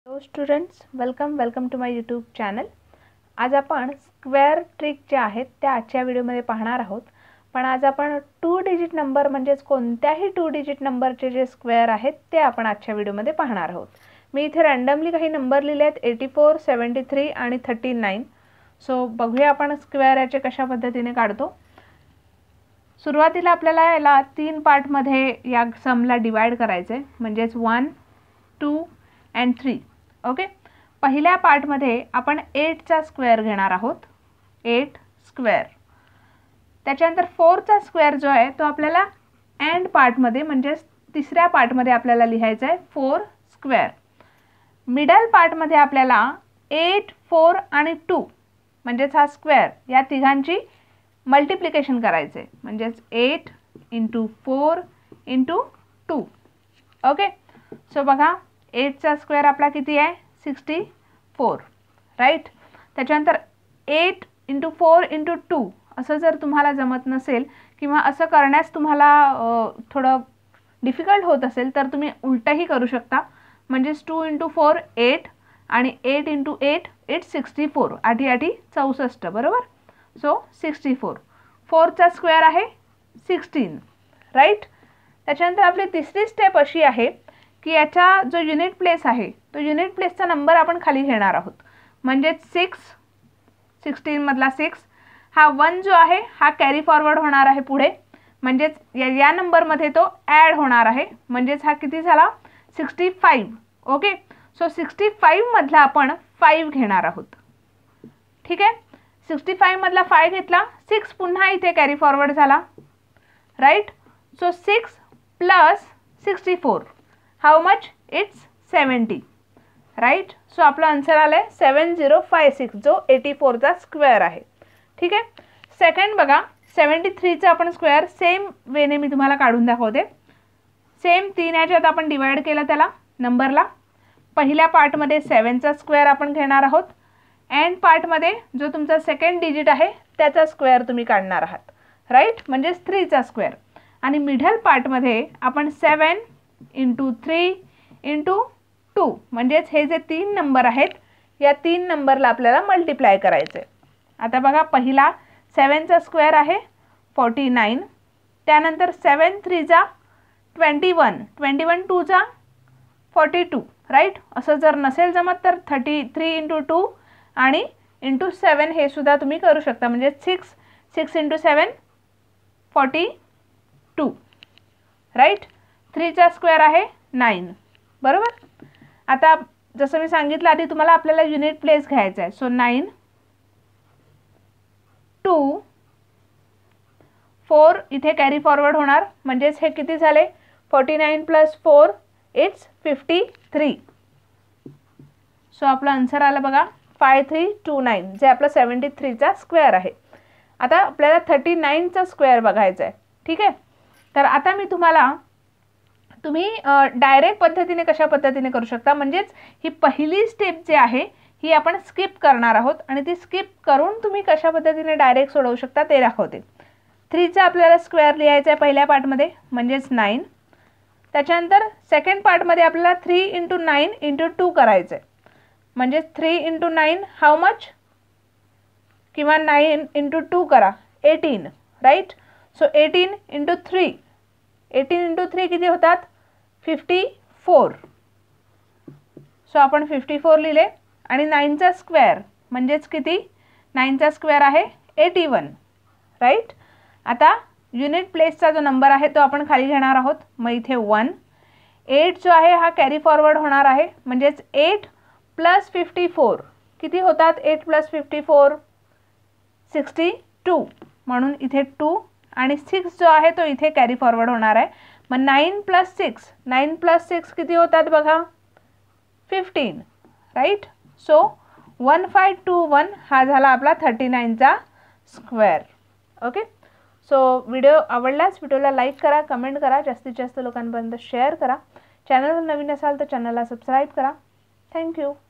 Hello students, welcome to my YouTube channel. आज आपण square trick जे आहेत त्या आजच्या व्हिडिओमध्ये पाहणार आहोत. पण आज आपण 2 डिजिट नंबर म्हणजेच कोणत्याही 2 डिजिट नंबरचे जे स्क्वेअर आहेत ते आपण आजच्या व्हिडिओमध्ये पाहणार आहोत. मी इथे रँडमली काही नंबर लिहिले आहेत 84, 73 आणि 39. सो बघूया आपण स्क्वेअर याचे कशा पद्धतीने काढतो. सुरुवातीला आपल्याला याला 3 पार्टमध्ये या समला डिवाइड करायचे आहे, म्हणजेच 1, 2 and 3. ओके, पहिल्या पार्टमध्ये आपण 8चा स्क्वेअर घेणार आहोत, 8 स्क्वेअर. त्याच्यानंतर 4चा स्क्वेअर जो आहे तो आपल्याला एंड पार्टमध्ये म्हणजेच तिसऱ्या पार्टमध्ये आपल्याला लिहायचा आहे 4 स्क्वेअर. मिडल पार्टमध्ये आपल्याला 8, 4 आणि 2 म्हणजेच हा स्क्वेअर या तिघांची मल्टिप्लिकेशन करायचे, म्हणजेच 8 × 4 × 2. ओके, सो बघा 8चा स्क्वेअर आपला किती आहे 64, राईट. त्याच्यानंतर 8 × 4 × 2 असं जर तुम्हाला जमत नसेल किंवा असं करण्यास तुम्हाला थोडं डिफिकल्ट होत असेल तर तुम्ही उलटही करू शकता, म्हणजेच 2 × 4 8 आणि 8 × 8 इट्स 64, 8 8 64, बरोबर. सो 64. 4चा स्क्वेअर आहे 16, राईट. त्याच्यानंतर आपली तिसरी स्टेप अशी आहे की याचा जो युनिट प्लेस आहे तो युनिट प्लेसचा नंबर आपण खाली घेणार आहोत, म्हणजेच 16 मधला 6 हा 1 जो आहे हा कॅरी फॉरवर्ड होणार आहे पुढे, म्हणजेच या नंबरमध्ये तो ॲड होणार आहे, म्हणजेच हा किती झाला 65. ओके, सो 65 मधला आपण 5 घेणार आहोत. ठीक आहे, 65 मधला 5 घेतला, 6 पुन्हा इथे कॅरी फॉरवर्ड झाला, right. So 6 + 64 how much, it's 70, right. So आपला आन्सर आला आहे 7056, जो 84चा स्क्वेअर आहे. ठीक आहे. सेकंड बघा, 73चा आपण स्क्वेअर सेम वेने मी तुम्हाला काढून दाखवते. सेम 3 याच्यात आपण डिवाइड केलं त्याला नंबरला. पहिल्या पार्टमध्ये 7चा स्क्वेअर आपण घेणार आहोत. एंड पार्टमध्ये जो तुमचा सेकंड डिजिट आहे त्याचा स्क्वेअर तुम्ही काढणार आहात, राईट, म्हणजेच 3चा स्क्वेअर. आणि मिडल पार्टमध्ये आपण 7 × 3 × 2 म्हणजेच हे जे 3 नंबर आहेत या 3 नंबरला आपल्याला मल्टिप्लाय करायचे. आता बघा, पहिला 7चा स्क्वेअर आहे 49, त्यानंतर 7 3 21, 21 2 42, राईट. असं जर नसेल जमत तर 33 × 2 आणि × 7 हे सुद्धा तुम्ही करू शकता, म्हणजे 6 × 7 42, राईट. 3चा स्क्वेअर आहे 9, बरोबर. आता जसं मी सांगितलं आधी तुम्हाला आपल्याला युनिट प्लेस घ्यायचा आहे. सो 9 2 4 इथे कॅरी फॉरवर्ड होणार, म्हणजेच हे किती झाले 49 + 4 इट्स 53. सो आपला आन्सर आला बघा 5329, जे आपलं 73चा स्क्वेअर आहे. आता आपल्याला 39चा स्क्वेअर बघायचा आहे. ठीक आहे, तर आता मी तुम्ही डायरेक्ट पद्धतीने कशा पद्धतीने करू शकता, म्हणजेच ही पहिली स्टेप जी आहे ही आपण स्किप करणार आहोत आणि ती स्किप करून तुम्ही कशा पद्धतीने डायरेक्ट सोडवू शकता ते दाखवते. 3चा आपल्याला स्क्वेअर लिहायचा आहे पहिल्या पार्टमध्ये, म्हणजेच 9. त्याच्यानंतर सेकंड पार्टमध्ये आपल्याला 3 × 9 × 2 करायचं आहे, म्हणजे 3 × 9 हाऊ मच, किंवा 9 × 2 करा 18, राईट. सो 18 × 3, 18 × 3 किती होतात 54. सो आपण 54 लिहिले. आणि 9चा स्क्वेअर म्हणजेच किती, 9चा स्क्वेअर आहे 81, राईट. आता युनिट प्लेसचा जो नंबर आहे तो आपण खाली घेणार आहोत, मग इथे 1. 8 जो आहे हा कॅरी फॉरवर्ड होणार आहे, म्हणजेच 8 + 54 किती होतात, 8 + 54 62, म्हणून इथे 2 आणि 6 जो आहे तो इथे कॅरी फॉरवर्ड होणार आहे. मग 9 + 6, 9 + 6 किती होतात बघा 15, राईट. सो 1521 हा झाला आपला 39चा स्क्वेअर. ओके, सो व्हिडिओ आवडल्यास व्हिडिओला लाईक करा, कमेंट करा, जास्तीत जास्त लोकांपर्यंत शेअर करा. चॅनलवर नवीन असाल तर चॅनलला सबस्क्राईब करा. थँक्यू.